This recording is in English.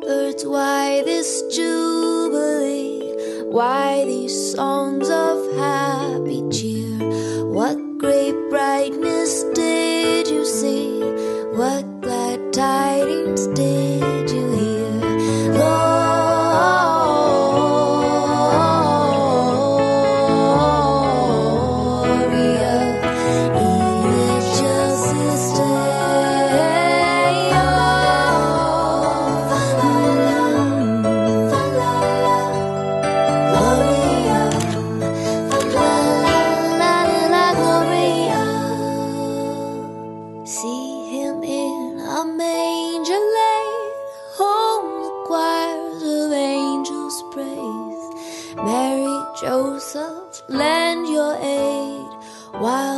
shepherds, why this jubilee? Why these songs of happy cheer? What great brightness did you see? What glad tidings did you hear? Gloria, excelsis Deo. Gloria, Gloria. See him in a manger laid, home the choirs of angels praise. Mary, Joseph, lend your aid while